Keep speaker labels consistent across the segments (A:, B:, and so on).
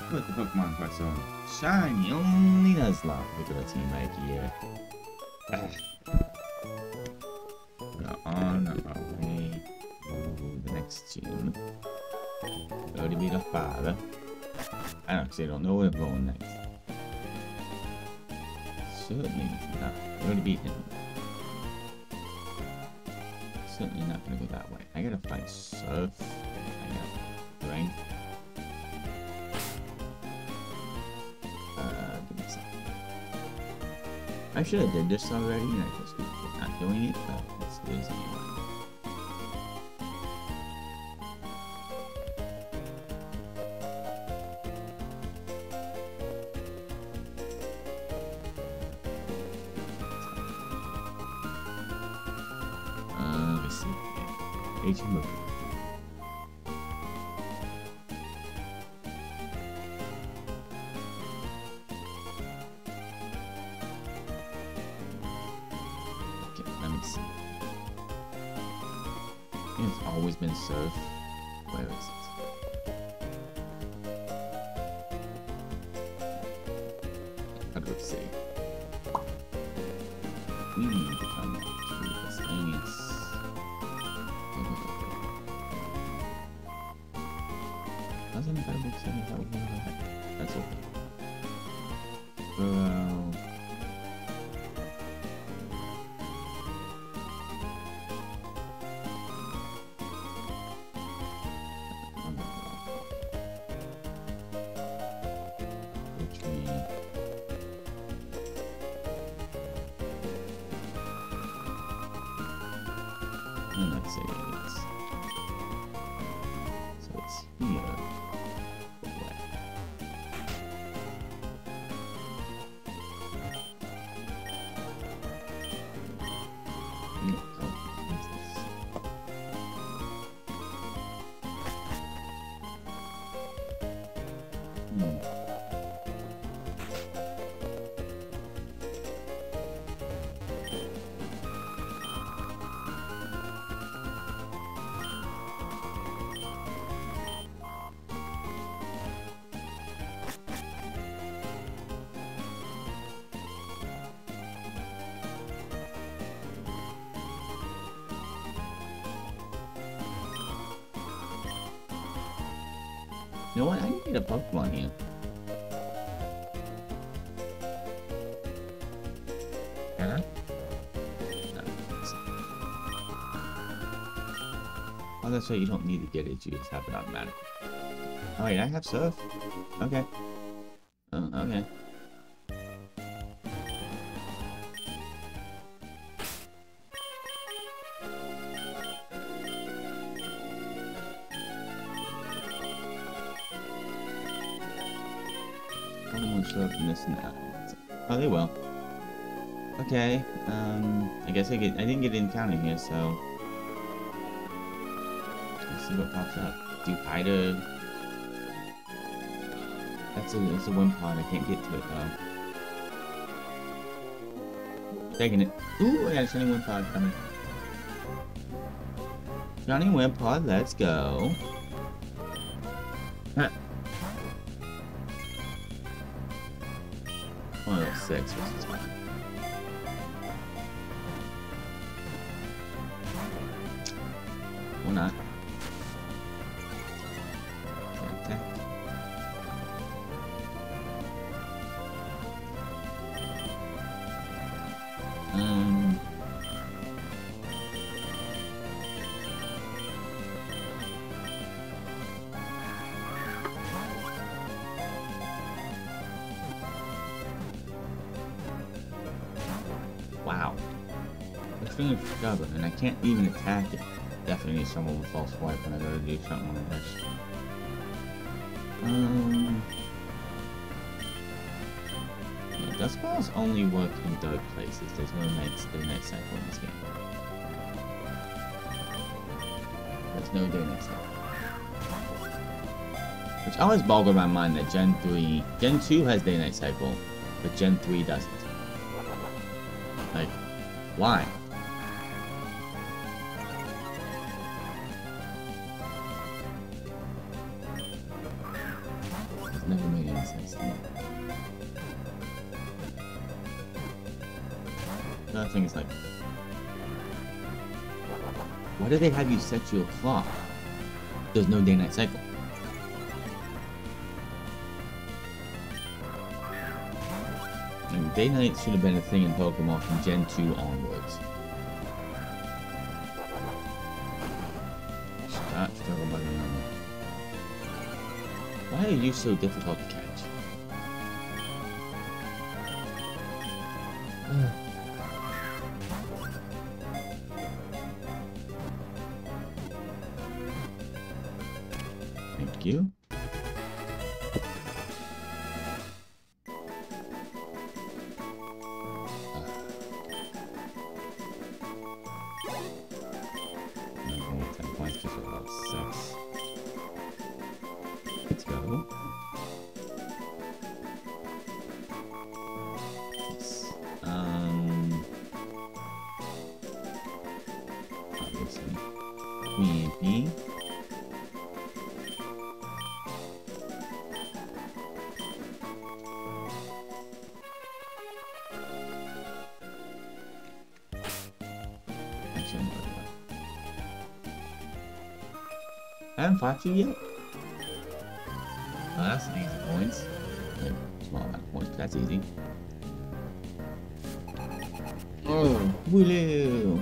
A: Put the Pokemon Questzal Shiny Only Nuzlcoke. Look at the team right here. We're on our way to the next gym. We already beat our father. I actually don't know where we're going next. Certainly not. We already beat him. Certainly not gonna go that way. I gotta find Surf. I gotta Brain. Give me a second. I should have did this already, and I just keep not doing it, but let's do this anyway. Let's see. HM. It's always been Surf. Where is it? How do I say? We need to come to miscellaneous. Doesn't it gotta be saying that we're gonna have? That's okay. And let's say it's so it's here. You know what? I need a Pokemon here. Can I? No. Oh, that's right. You don't need to get it. You just have it automatically. Oh, wait. I have Surf. Okay. Okay. From this and that. Oh, they will. Okay. I guess I didn't get an encounter here, so let's see what pops up. Do either. It's a Wimpod. I can't get to it though. Taking it. Ooh, I got a shiny Wimpod coming. Shiny Wimpod, let's go. Huh. 106, which is fine. Or not. Attack. Wow. It's really stubborn, and I can't even attack it. Definitely need someone with false swipe when I go to do something like this. Yeah, Dust Balls only work in dark places. There's no night cycle in this game. There's no day-night cycle. Which always boggled my mind that Gen 2 has day-night cycle, but Gen 3 doesn't. Like, why? It's never made The other thing is like, why do they have you set your clock? There's no day-night cycle. I mean, day-night should have been a thing in Pokemon from Gen 2 onwards. Stop struggle bugging on. Why are you so difficult to catch? Thank you. Okay, 10 points just for about 6. Let's go. Yes. Obviously. Queen P. I haven't fought you yet? Oh, that's some easy points. Like, small amount of points, but that's easy. Oh, Wooloo!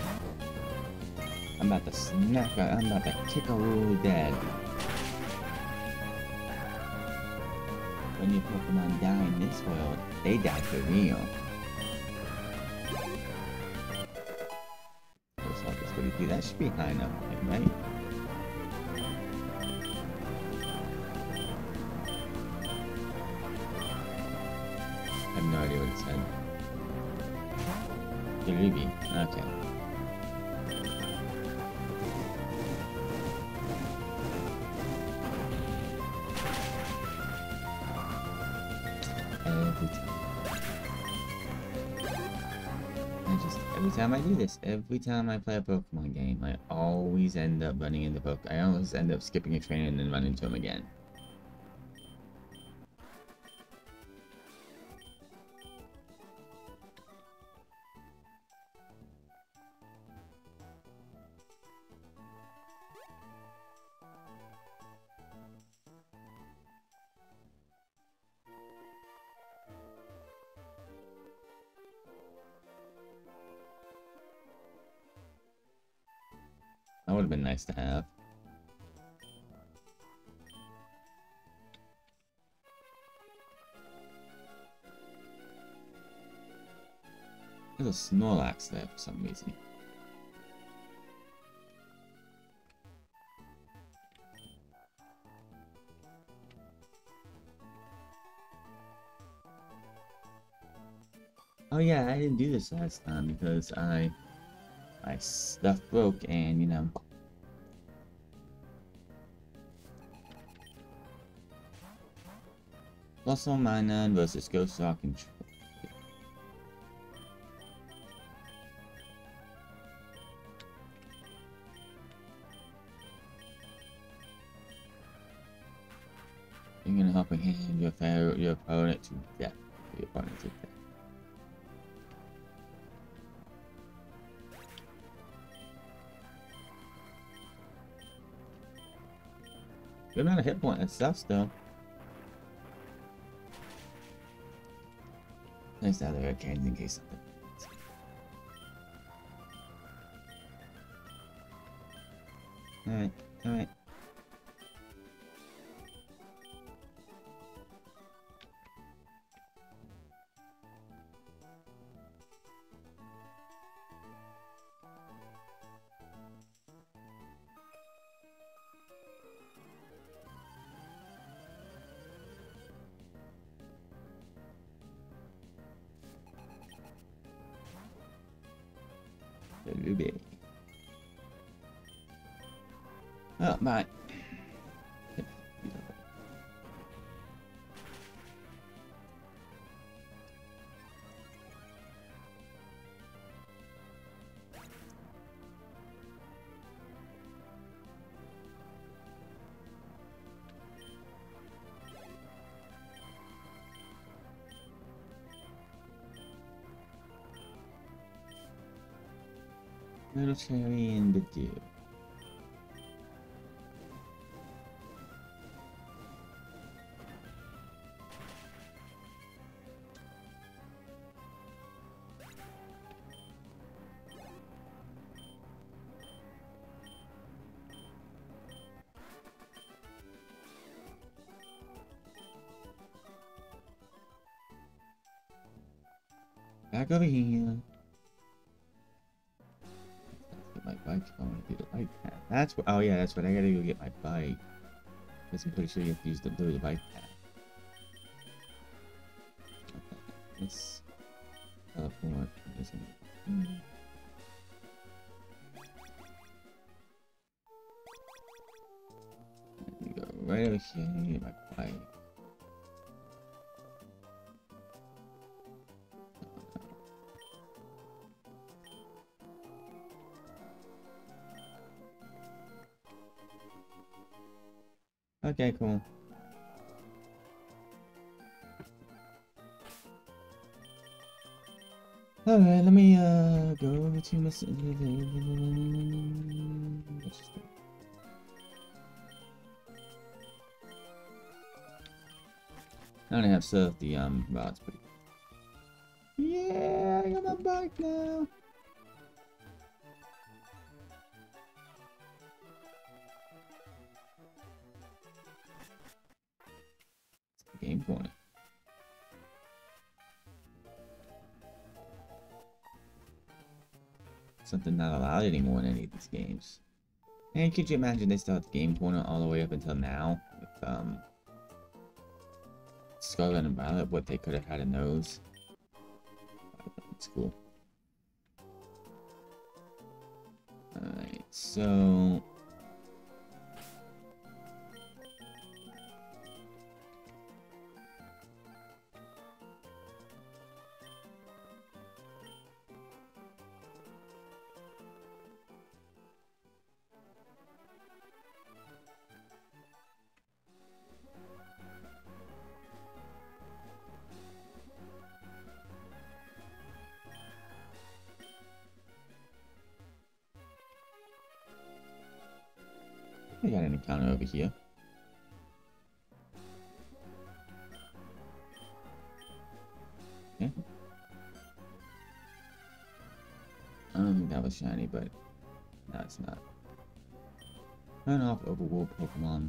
A: I'm about to smack her. I'm about to kick a Wooloo dead. When your Pokemon die in this world, they die for real. Looks like it's pretty good. That should be high enough, right? I have no idea what it said. Deluvi. Okay. Every time I do this, every time I play a Pokemon game, I always end up running into Pokemon. I always end up skipping a train and then run into him again. That would have been nice to have. There's a Snorlax there for some reason. Oh yeah, I didn't do this last time because my stuff broke and, you know. Fossil Minun versus Ghost Rock and you're gonna help hand your opponent to death. Your opponent to death. Good amount of hit point and stuff still. Nice to have the red cans in case something. Alright, alright. Ruby. Oh, bye. Little cherry and the dew. Back over here. Get my bike. I want to do the bike path. That's what. Oh yeah, that's what. I gotta go get my bike. Because I'm pretty sure you have to use the bike path. This teleport. You go right over here. Get my bike. Okay, cool. Alright, let me go over to my... I don't have stuff, well, it's pretty... Yeah, I got my bike now! Game corner. Something not allowed anymore in any of these games. And could you imagine they still have the game corner all the way up until now? With, Scarlet and Violet, what they could have had in those. It's cool. Alright, so... I got an encounter over here. Okay. I don't think that was shiny, but no, it's not. Turn off overworld Pokemon.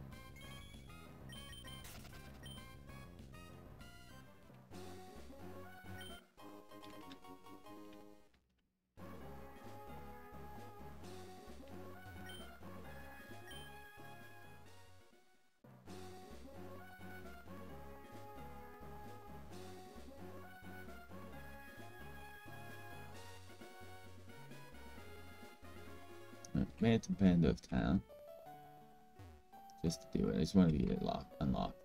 A: Made it to Bandit Town. Just to do it. I just want to get it unlocked.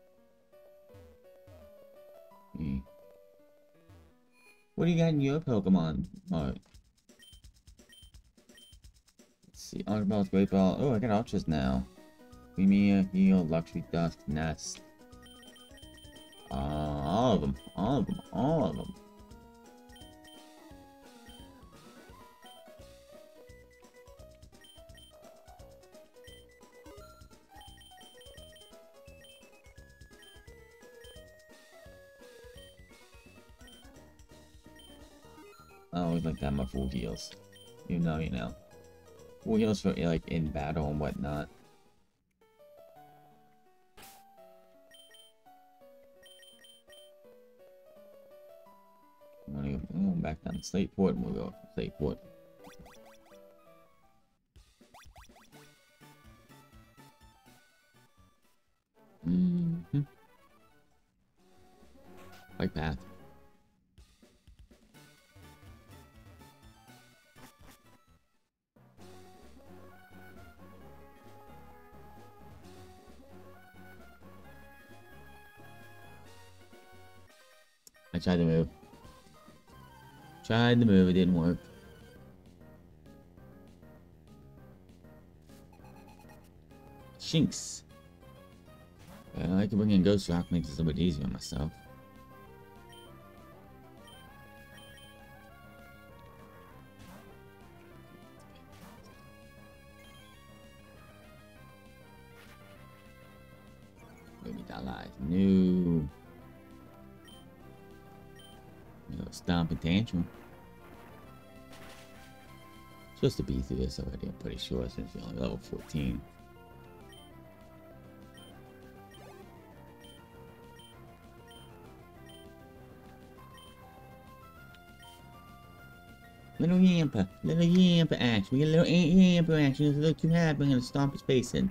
A: What do you got in your Pokemon mode? Let's see. Ultra Ball, Great Ball. Oh, I got Ultras now. Premier, Heal, Luxury Dust, Nest. All of them. All of them. All of them. I always like to have my full heals. You know. Full heals for, like, in battle and whatnot. I'm gonna go back down to Slateport and we'll go to Slateport. Bike path. I tried to move. Tried to move, it didn't work. Shinx. I can bring in Ghost Rock, makes it a little bit easier on myself. allies. No. No, stomp and tantrum. Supposed to be through this already, I'm pretty sure, since you're only level 14. Little Yamper action. We get a little Yamper action. It's a little too hard. We're gonna stomp his face in.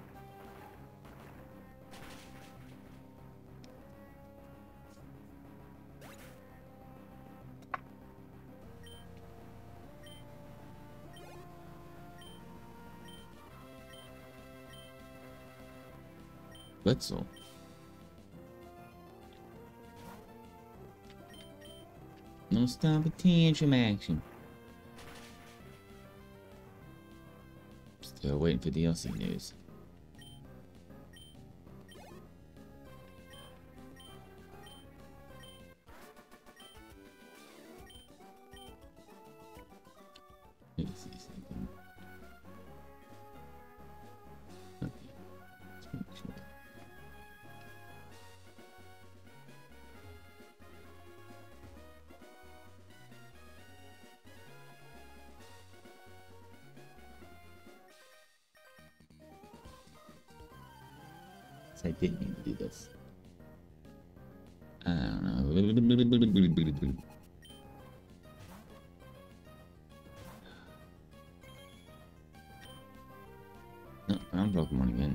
A: Quetzal. No stomp and tantrum action. Still waiting for DLC news. Let me see something. Okay, let's make sure. I didn't mean to do this. I don't know. No, I'm Pokemon again.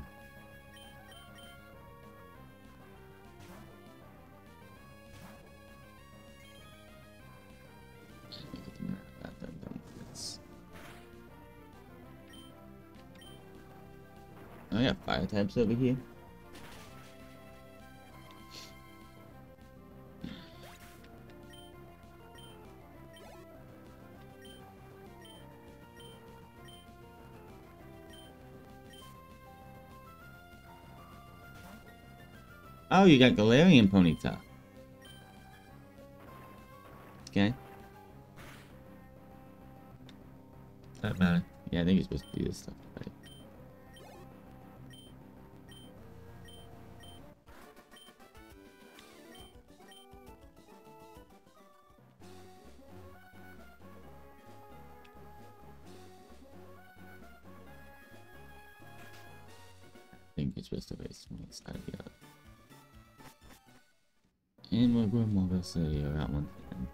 A: Oh yeah, fire types over here. Oh, you got Galarian Ponyta. Okay. That matter. Yeah, I think you're supposed to do this stuff, right? I think you're supposed to raise one side of the other. And we're going more so you're at 110.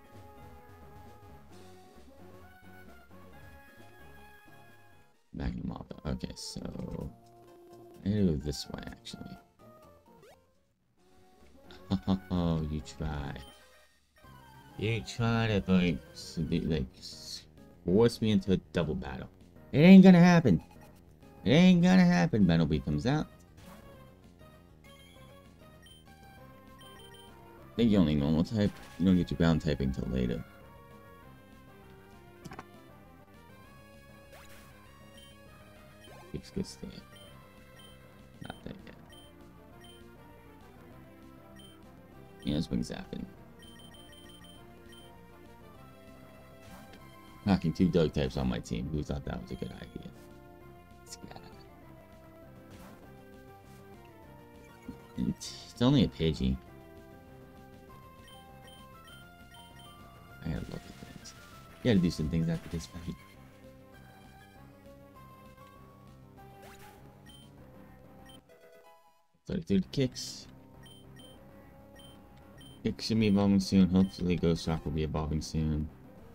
A: Back in Marble. Okay, so I gotta go this way actually. Oh, you try. You try to force me into a double battle. It ain't gonna happen. It ain't gonna happen. Battlebee comes out. I think you only normal type. You don't get your ground typing till later. Keeps good stand. Not that yet. Yeah, this wing's zapping. Knocking 2 dog types on my team. Who thought that was a good idea? This guy. It's only a Pidgey. I gotta look at things. You gotta do some things after this fight. So do the kicks. Kicks should be evolving soon. Hopefully Ghost Shock will be evolving soon.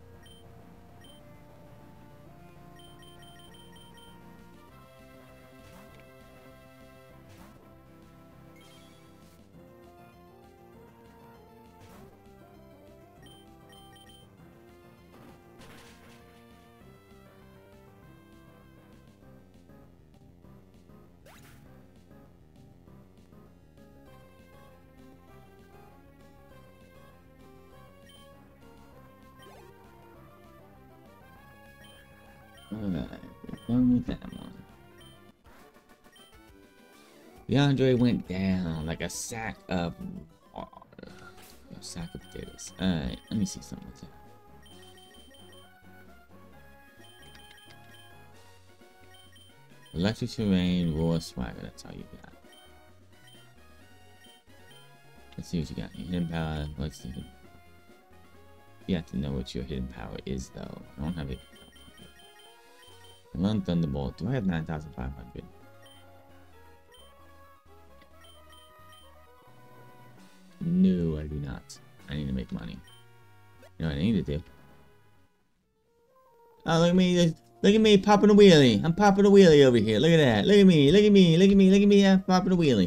A: Alright, we're done with that one. DeAndre went down like a sack of potatoes. Alright, let me see something. Electric terrain, raw swagger, that's all you got. Let's see what you got. Hidden power. Let's see. You have to know what your hidden power is, though. I don't have it. Run Thunderbolt. Do I have 9,500? No, I do not. I need to make money. You know what I need to do? Oh, look at me. Look at me popping a wheelie. I'm popping a wheelie over here. Look at that. Look at me. Look at me. Look at me. Look at me. I'm popping a wheelie.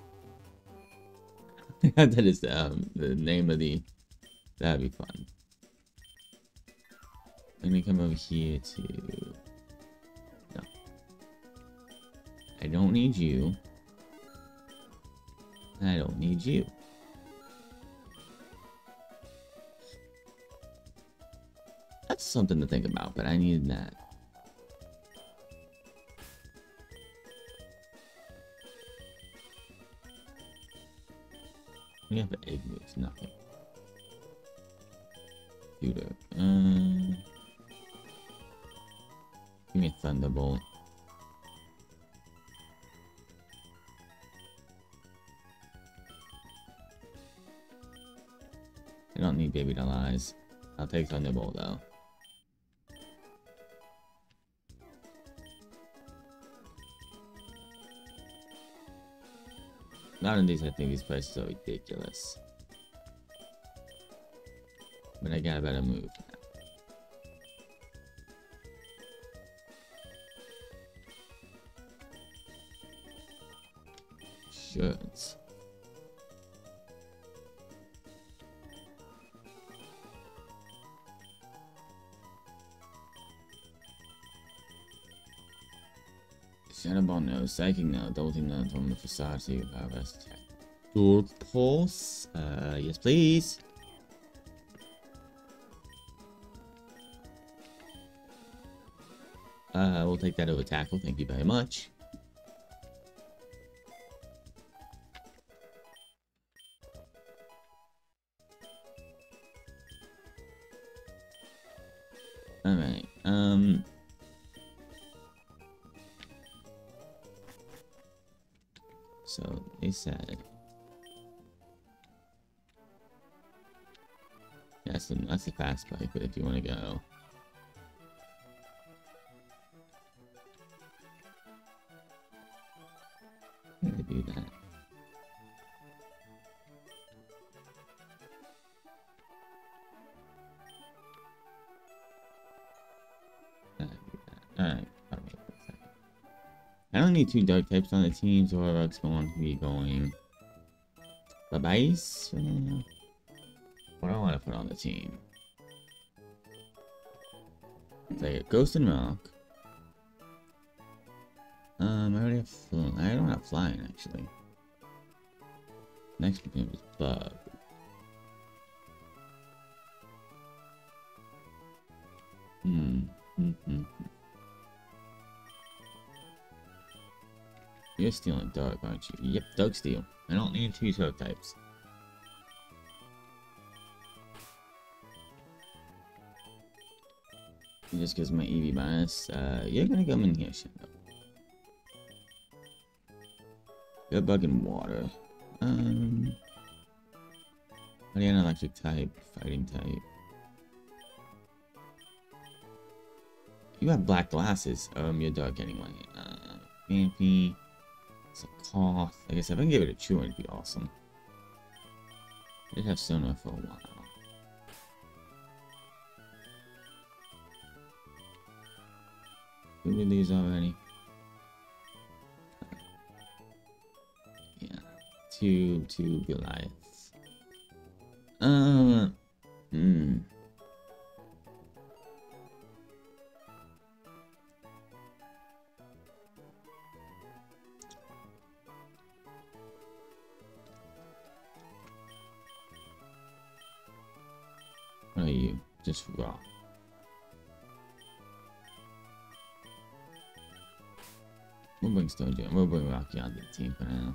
A: That is the name of the... That'd be fun. Let me come over here to... No. I don't need you. I don't need you. That's something to think about, but I need that. We have an egg moves, nothing. Shooter. Give me a Thunderbolt. I don't need Baby Doll Eyes. I'll take Thunderbolt though. Nowadays, I think these prices are ridiculous. But I got a better move now. Shirts. Shadowball no, Psychic no, Dolting no, from the facade to power best attack. Dork Pulse? Yes please. We'll take that over Tackle, thank you very much. Alright, so they said, yeah, that's the fast bike, but if you want to go, I'm gonna do that. Alright, I don't need two dark types on the team, so Rock's going to be going. Bye-byes? What do I want to put on the team? It's like a Ghost and Rock. I already have I don't have Flying, actually. Next Pokemon is Bug. You're stealing Dark, aren't you? Yep, Dark Steel. I don't need two Dark types. Just because my EV bias. You're gonna come in here, Shadow. You're Bug and Water. Again, Electric type, Fighting type. You have black glasses. You're dark anyway. Vampy. It's a Cough. Like I said, if I can give it a Chew, it'd be awesome. I did have Sonar for a while. Who did these already? Yeah. Two Goliaths. What are you? Just raw. We'll bring Stonejaw. We'll bring Rocky onto the team for now.